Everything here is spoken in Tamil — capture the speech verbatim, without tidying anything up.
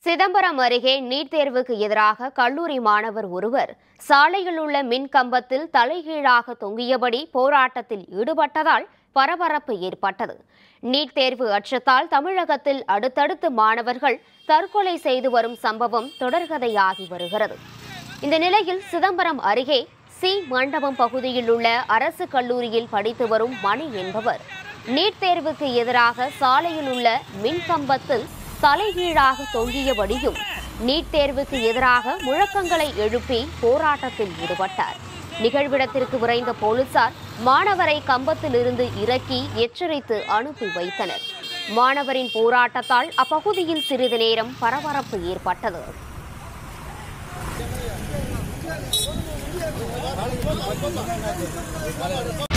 சிதம்பரம் அருகே நீட் தேர்வுக்கு எதிராக கல்லூரி மாணவர் ஒருவர் சாலையில் உள்ள மின் கம்பத்தில் தலைகீழாக தொங்கியபடி போராட்டத்தில் ஈடுபட்டதால் பரபரப்பு ஏற்பட்டது. நீட் தேர்வு அச்சத்தால் தமிழகத்தில் அடுத்தடுத்து மாணவர்கள் தற்கொலை செய்து வரும் சம்பவம் தொடர்கதையாகி வருகிறது. இந்த நிலையில் சிதம்பரம் அருகே சி மண்டபம் பகுதியில் உள்ள அரசு கல்லூரியில் படித்து வரும் மணி என்பவர் நீட் தேர்வுக்கு எதிராக சாலையில் உள்ள மின் கம்பத்தில் தலைகீழாக தொங்கியபடியும் நீட் தேர்வுக்கு எதிராக முழக்கங்களை எழுப்பி போராட்டத்தில் ஈடுபட்டார். நிகழ்விடத்திற்கு விரைந்த போலீசார் மாணவரை கம்பத்தில் இருந்து இறக்கி எச்சரித்து அனுப்பி வைத்தனர். மாணவரின் போராட்டத்தால் அப்பகுதியில் சிறிது நேரம் பரபரப்பு ஏற்பட்டது.